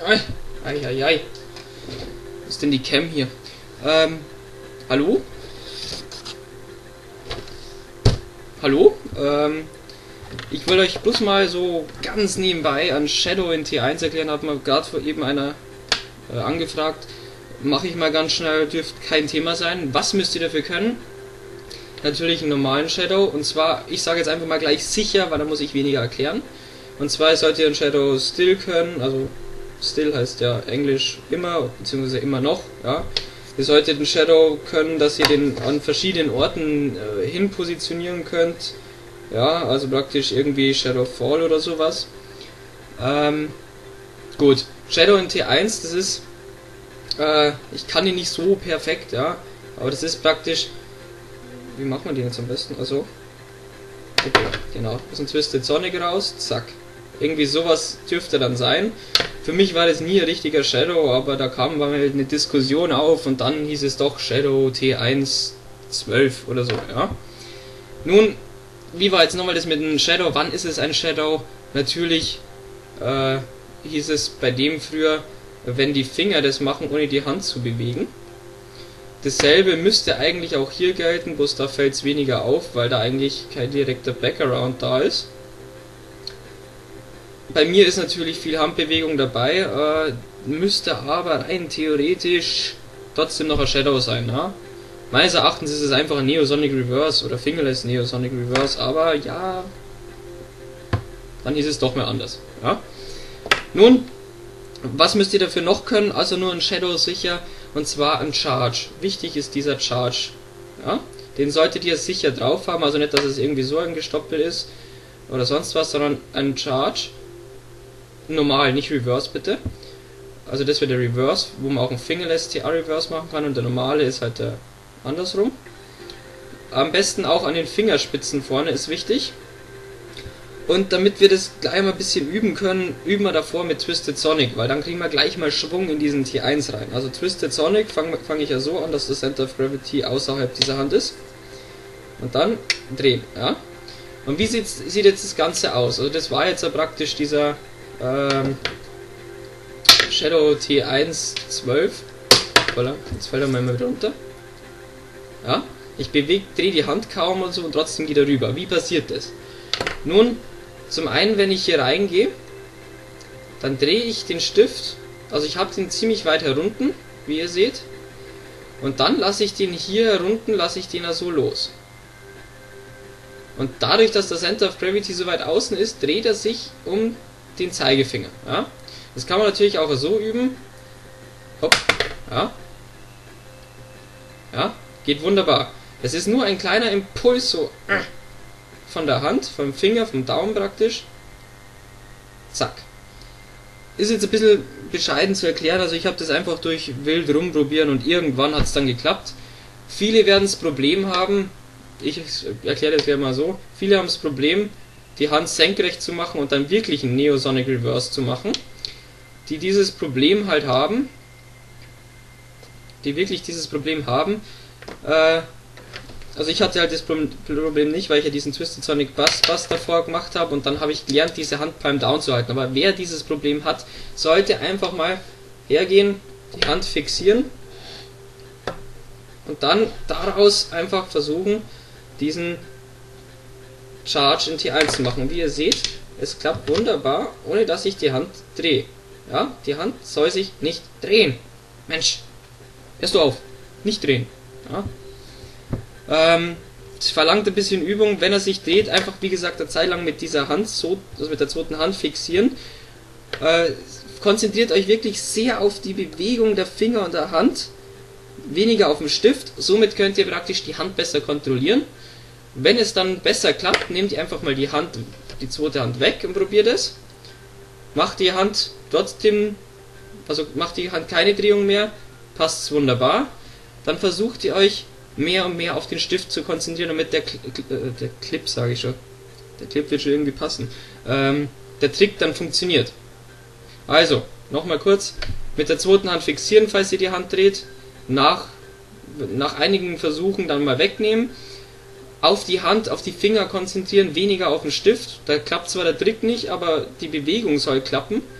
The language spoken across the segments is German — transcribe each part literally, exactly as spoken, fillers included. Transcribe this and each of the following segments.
Eieiei. Was ist denn die Cam hier? Ähm, hallo? Hallo? Ähm, ich will euch bloß mal so ganz nebenbei an Shadow in T eins erklären, hat mir gerade vor eben einer äh, angefragt. Mache ich mal ganz schnell, dürfte kein Thema sein. Was müsst ihr dafür können? Natürlich einen normalen Shadow, und zwar, ich sage jetzt einfach mal gleich sicher, weil da muss ich weniger erklären. Und zwar sollt ihr einen Shadow Still können, also Still heißt ja Englisch immer, beziehungsweise immer noch, ja. Ihr solltet den Shadow können, dass ihr den an verschiedenen Orten äh, hin positionieren könnt, ja, also praktisch irgendwie Shadow Fall oder sowas. Ähm, gut, Shadow in T eins, das ist, äh, ich kann ihn nicht so perfekt, ja, aber das ist praktisch, wie macht man den jetzt am besten, also, okay, genau, das ist ein Twisted Sonic raus, zack. Irgendwie sowas dürfte dann sein. Für mich war das nie ein richtiger Shadow, aber da kam mal eine Diskussion auf und dann hieß es doch Shadow T eins zwölf oder so, ja. Nun, wie war jetzt nochmal das mit dem Shadow? Wann ist es ein Shadow? Natürlich äh, hieß es bei dem früher, wenn die Finger das machen, ohne die Hand zu bewegen. Dasselbe müsste eigentlich auch hier gelten, bloß da fällt es weniger auf, weil da eigentlich kein direkter Background da ist. Bei mir ist natürlich viel Handbewegung dabei, äh, müsste aber rein theoretisch trotzdem noch ein Shadow sein. Ja? Meines Erachtens ist es einfach ein Neosonic Reverse oder Fingerless Neosonic Reverse, aber ja, dann ist es doch mal anders. Ja? Nun, was müsst ihr dafür noch können? Also nur ein Shadow sicher, und zwar ein Charge. Wichtig ist dieser Charge. Ja? Den solltet ihr sicher drauf haben, also nicht, dass es irgendwie so ein Gestoppel ist oder sonst was, sondern ein Charge. Normal, nicht Reverse bitte. Also das wäre der Reverse, wo man auch ein Fingerless T A Reverse machen kann, und der normale ist halt der andersrum. Am besten auch an den Fingerspitzen vorne ist wichtig. Und damit wir das gleich mal ein bisschen üben können, üben wir davor mit Twisted Sonic, weil dann kriegen wir gleich mal Schwung in diesen T eins rein. Also Twisted Sonic fange fang ich ja so an, dass das Center of Gravity außerhalb dieser Hand ist. Und dann drehen, ja. Und wie sieht, sieht jetzt das Ganze aus? Also das war jetzt ja praktisch dieser ähm, Shadow T eins zwölf. Voilà, jetzt fällt er mal wieder runter. Ja, ich bewege, drehe die Hand kaum und so, und trotzdem geht er rüber. Wie passiert das? Nun, zum einen, wenn ich hier reingehe, dann drehe ich den Stift, also ich habe den ziemlich weit herunten, wie ihr seht, und dann lasse ich den hier herunten, lasse ich den so los. Und dadurch, dass der Center of Gravity so weit außen ist, dreht er sich um den Zeigefinger. Ja? Das kann man natürlich auch so üben. Hopp, ja. Ja, geht wunderbar. Es ist nur ein kleiner Impuls so von der Hand, vom Finger, vom Daumen praktisch. Zack. Ist jetzt ein bisschen bescheiden zu erklären, also ich habe das einfach durch wild rumprobieren und irgendwann hat es dann geklappt. Viele werden das Problem haben, ich erkläre das ja mal so, viele haben das Problem, die Hand senkrecht zu machen und dann wirklich einen Neosonic Reverse zu machen. Die dieses Problem halt haben, die wirklich dieses Problem haben, äh, also ich hatte halt das Problem nicht, weil ich ja diesen Twisted Sonic Bass, Bass davor gemacht habe, und dann habe ich gelernt, diese Hand Palm Down zu halten. Aber wer dieses Problem hat, sollte einfach mal hergehen, die Hand fixieren und dann daraus einfach versuchen, diesen Charge in T eins zu machen. Wie ihr seht, es klappt wunderbar, ohne dass ich die Hand drehe. Ja, die Hand soll sich nicht drehen. Mensch, hörst du auf, nicht drehen. Ja. Ähm, es verlangt ein bisschen Übung, wenn er sich dreht, einfach wie gesagt eine Zeit lang mit dieser Hand, so, also mit der zweiten Hand fixieren. Äh, konzentriert euch wirklich sehr auf die Bewegung der Finger und der Hand, weniger auf den Stift, somit könnt ihr praktisch die Hand besser kontrollieren. Wenn es dann besser klappt, nehmt ihr einfach mal die Hand, die zweite Hand weg und probiert es. Macht die Hand trotzdem, also macht die Hand keine Drehung mehr, passt es wunderbar. Dann versucht ihr euch mehr und mehr auf den Stift zu konzentrieren, damit der, Cl äh, der Clip, sage ich schon, der Clip wird schon irgendwie passen, ähm, der Trick dann funktioniert. Also, nochmal kurz, mit der zweiten Hand fixieren, falls ihr die Hand dreht, nach, nach einigen Versuchen dann mal wegnehmen, auf die Hand, auf die Finger konzentrieren, weniger auf den Stift, da klappt zwar der Trick nicht, aber die Bewegung soll klappen.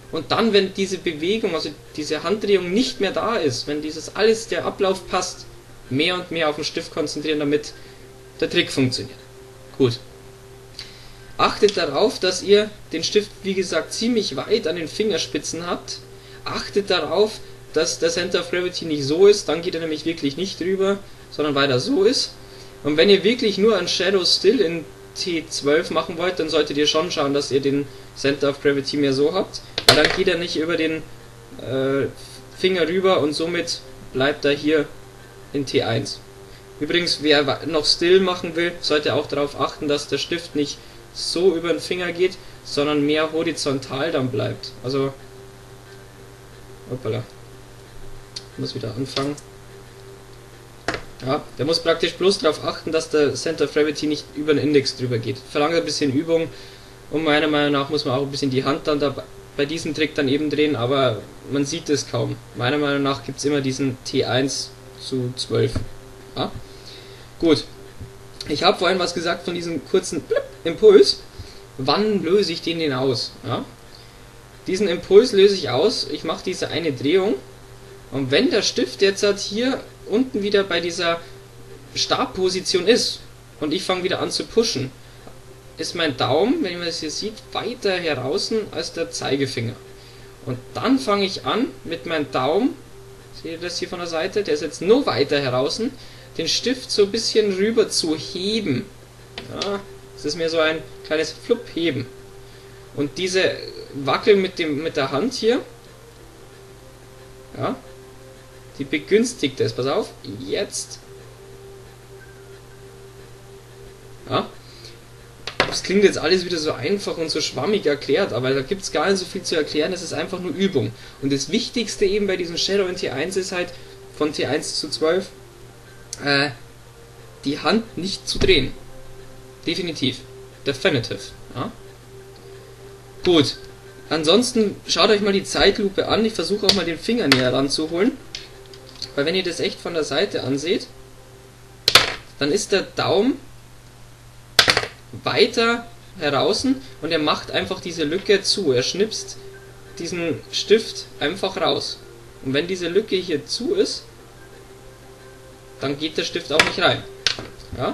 Und dann, wenn diese Bewegung, also diese Handdrehung nicht mehr da ist, wenn dieses alles, der Ablauf passt, mehr und mehr auf den Stift konzentrieren, damit der Trick funktioniert. Gut. Achtet darauf, dass ihr den Stift, wie gesagt, ziemlich weit an den Fingerspitzen habt. Achtet darauf, dass der Center of Gravity nicht so ist, dann geht er nämlich wirklich nicht drüber, sondern weiter so ist. Und wenn ihr wirklich nur ein Shadow Still in T zwölf machen wollt, dann solltet ihr schon schauen, dass ihr den Center of Gravity mehr so habt, weil dann geht er nicht über den äh, Finger rüber und somit bleibt er hier in T eins. Übrigens, wer noch Still machen will, sollte auch darauf achten, dass der Stift nicht so über den Finger geht, sondern mehr horizontal dann bleibt. Also, hoppala, ich muss wieder anfangen. Ja, der muss praktisch bloß darauf achten, dass der Center of Gravity nicht über den Index drüber geht. Verlangt ein bisschen Übung und meiner Meinung nach muss man auch ein bisschen die Hand dann dabei, bei diesem Trick dann eben drehen, aber man sieht es kaum. Meiner Meinung nach gibt es immer diesen T eins zu zwölf. Ja? Gut. Ich habe vorhin was gesagt von diesem kurzen Blip Impuls. Wann löse ich den denn aus? Ja? Diesen Impuls löse ich aus. Ich mache diese eine Drehung. Und wenn der Stift jetzt halt hier unten wieder bei dieser Stabposition ist und ich fange wieder an zu pushen, ist mein Daumen, wenn man es hier sieht, weiter heraus als der Zeigefinger. Und dann fange ich an mit meinem Daumen, seht ihr das hier von der Seite, der ist jetzt nur weiter heraus, den Stift so ein bisschen rüber zu heben. Ja, das ist mir so ein kleines Flupp-Heben. Und diese Wackel mit, dem, mit der Hand hier, ja, die begünstigt es. Pass auf, jetzt. Ja. Das klingt jetzt alles wieder so einfach und so schwammig erklärt, aber da gibt es gar nicht so viel zu erklären, das ist einfach nur Übung. Und das Wichtigste eben bei diesem Shadow in T eins ist halt, von T eins zu zwölf, äh, die Hand nicht zu drehen. Definitiv. Definitive. Ja. Gut. Ansonsten schaut euch mal die Zeitlupe an, ich versuche auch mal den Finger näher ranzuholen. Weil wenn ihr das echt von der Seite anseht, dann ist der Daumen weiter heraus und er macht einfach diese Lücke zu. Er schnipst diesen Stift einfach raus. Und wenn diese Lücke hier zu ist, dann geht der Stift auch nicht rein. Ja?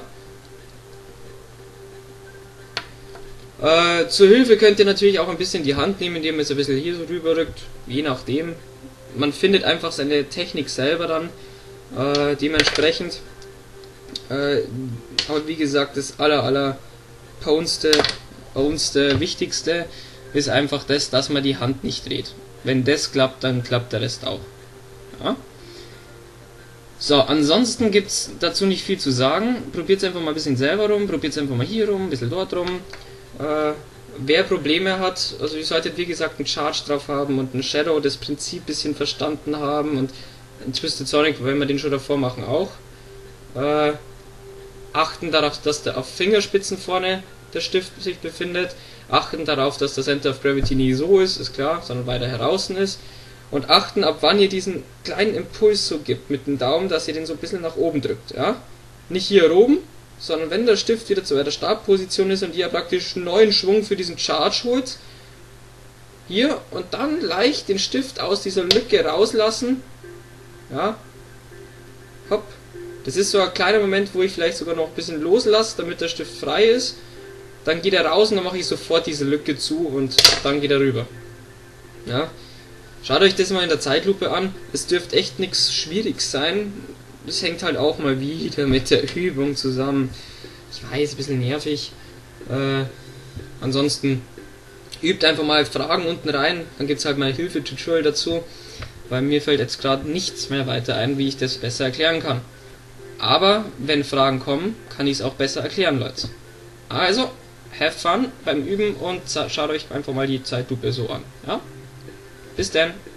Äh, zur Hilfe könnt ihr natürlich auch ein bisschen die Hand nehmen, indem ihr es ein bisschen hier so rüber rückt, je nachdem. Man findet einfach seine Technik selber dann äh, dementsprechend. Äh, aber wie gesagt, das aller aller Poundste, Poundste, Wichtigste ist einfach das, dass man die Hand nicht dreht. Wenn das klappt, dann klappt der Rest auch. Ja? So, ansonsten gibt es dazu nicht viel zu sagen. Probiert es einfach mal ein bisschen selber rum, probiert es einfach mal hier rum, ein bisschen dort rum. Äh, wer Probleme hat, also ihr solltet wie gesagt einen Charge drauf haben und ein Shadow, das Prinzip ein bisschen verstanden haben und ein Twisted Sonic, wenn wir den schon davor machen, auch. Äh, achten darauf, dass der auf Fingerspitzen vorne der Stift sich befindet. Achten darauf, dass der Center of Gravity nie so ist, ist klar, sondern weiter heraus ist. Und achten, ab wann ihr diesen kleinen Impuls so gibt mit dem Daumen, dass ihr den so ein bisschen nach oben drückt. Ja? Nicht hier oben, sondern wenn der Stift wieder zu der Stabposition ist und ihr praktisch einen neuen Schwung für diesen Charge holt, hier und dann leicht den Stift aus dieser Lücke rauslassen. Ja, hopp. Das ist so ein kleiner Moment, wo ich vielleicht sogar noch ein bisschen loslasse, damit der Stift frei ist. Dann geht er raus und dann mache ich sofort diese Lücke zu und dann geht er rüber. Ja. Schaut euch das mal in der Zeitlupe an. Es dürfte echt nichts Schwieriges sein. Das hängt halt auch mal wieder mit der Übung zusammen. Ich weiß, ein bisschen nervig. Äh, ansonsten übt einfach mal Fragen unten rein. Dann gibt es halt mal Hilfe-Tutorial dazu. Weil mir fällt jetzt gerade nichts mehr weiter ein, wie ich das besser erklären kann. Aber wenn Fragen kommen, kann ich es auch besser erklären, Leute. Also, have fun beim Üben und schaut euch einfach mal die Zeitlupe so an. Ja? Bis dann.